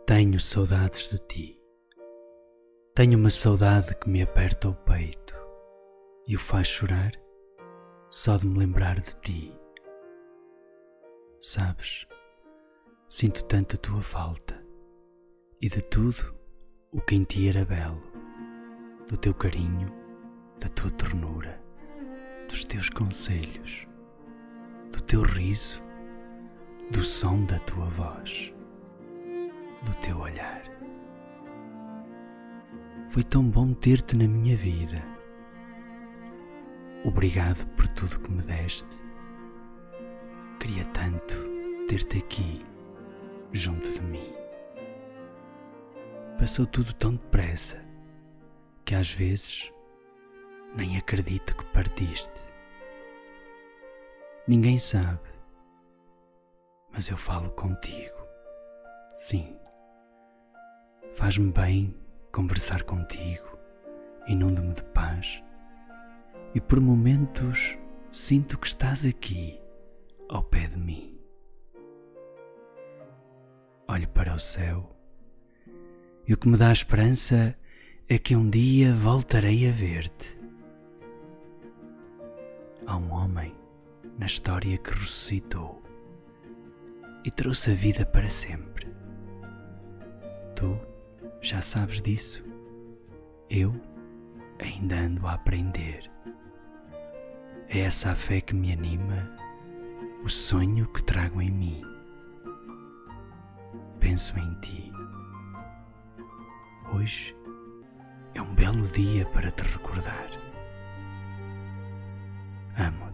Tenho saudades de ti. Tenho uma saudade que me aperta o peito e o faz chorar só de me lembrar de ti. Sabes, sinto tanto a tua falta e de tudo o que em ti era belo, do teu carinho, da tua ternura, dos teus conselhos, do teu riso, do som da tua voz, do teu olhar. Foi tão bom ter-te na minha vida. Obrigado por tudo que me deste. Queria tanto ter-te aqui, junto de mim. Passou tudo tão depressa que às vezes nem acredito que partiste. Ninguém sabe, mas eu falo contigo. Sim, faz-me bem conversar contigo, inunda-me de paz e por momentos sinto que estás aqui, ao pé de mim. Olho para o céu e o que me dá esperança é que um dia voltarei a ver-te. Há um homem na história que ressuscitou e trouxe a vida para sempre. Tu já sabes disso. Eu ainda ando a aprender. É essa a fé que me anima, o sonho que trago em mim. Penso em ti. Hoje é um belo dia para te recordar. Amo-te.